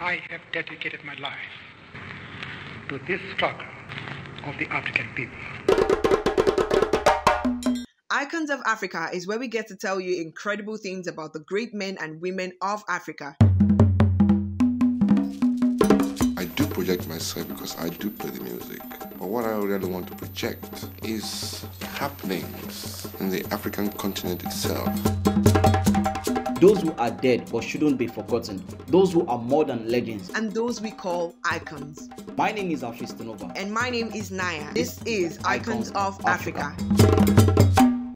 I have dedicated my life to this struggle of the African people. Icons of Africa is where we get to tell you incredible things about the great men and women of Africa. I do project myself because I do play the music. But what I really want to project is happenings in the African continent itself. Those who are dead but shouldn't be forgotten. Those who are more than legends. And those we call icons. My name is Afis Tenova. And my name is Naya. This is Icons of Africa.